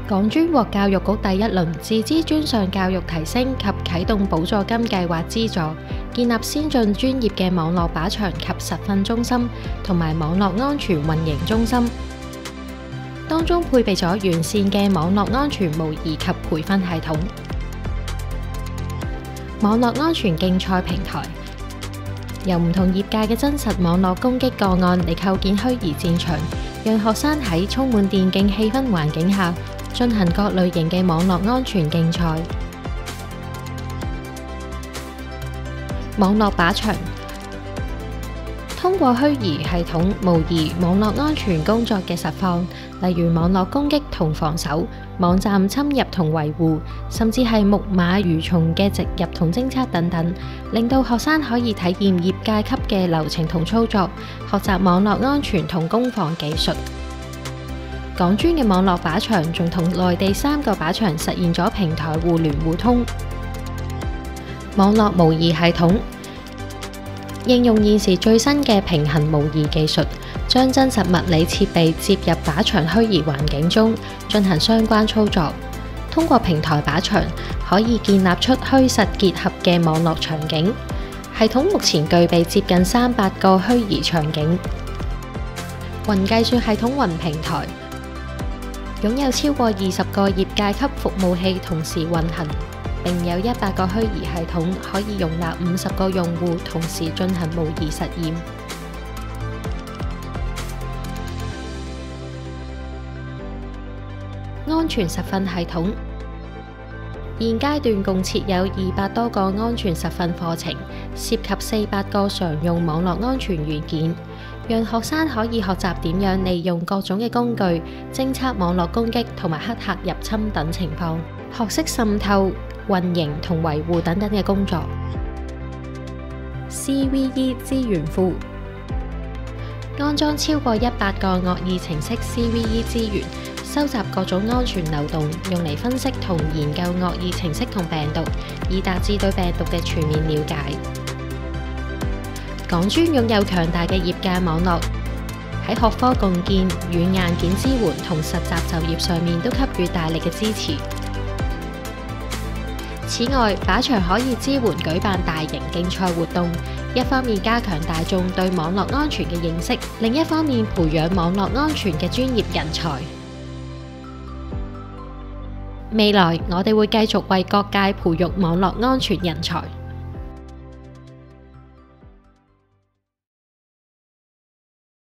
港專獲教育局第一輪自資專上教育提升及啟動補助金計劃資助，建立先進專業嘅網絡靶場及實訓中心，同埋網絡安全運營中心。當中配備咗完善嘅網絡安全模擬及培訓系統。網絡安全競賽平台由唔同業界嘅真實網絡攻擊個案嚟構建虛擬戰場，讓學生喺充滿電競氣氛環境下進行各類型嘅網絡安全競賽。網絡靶場通過虛擬系統模擬網絡安全工作嘅實況，例如網絡攻擊同防守、網站侵入同維護，甚至係木馬蠕蟲嘅植入同偵測等等，令到學生可以體驗業界級嘅流程同操作，學習網絡安全同攻防技術。港專嘅網絡靶場仲同內地3個靶場實現咗平台互聯互通。網絡模擬系統應用現時最新嘅平衡模擬技術，將真實物理設備接入靶場虛擬環境中進行相關操作。通過平台靶場可以建立出虛實結合嘅網絡場景。系統目前具備接近300個虛擬場景。雲計算系統雲平台擁有超過20個業界級服務器同時運行，並有100個虛擬系統可以容納50個用戶同時進行模擬實驗。安全實訓系統現階段共設有200多個安全實訓課程，涉及400個常用網絡安全元件，讓學生可以學習點樣利用各種嘅工具偵測網絡攻擊同埋黑客入侵等情況，學識滲透、運營同維護等等嘅工作。CVE 資源庫安裝超過100個惡意程式 CVE 資源，收集各種安全漏洞，用嚟分析同研究惡意程式同病毒，以達至對病毒嘅全面了解。港專擁有強大嘅業界網絡，喺學科共建、軟硬件支援同實習就業上面都給予大力嘅支持。此外，靶場可以支援舉辦大型競賽活動，一方面加強大眾對網絡安全嘅認識，另一方面培養網絡安全嘅專業人才。未來我哋會繼續為各界培育網絡安全人才。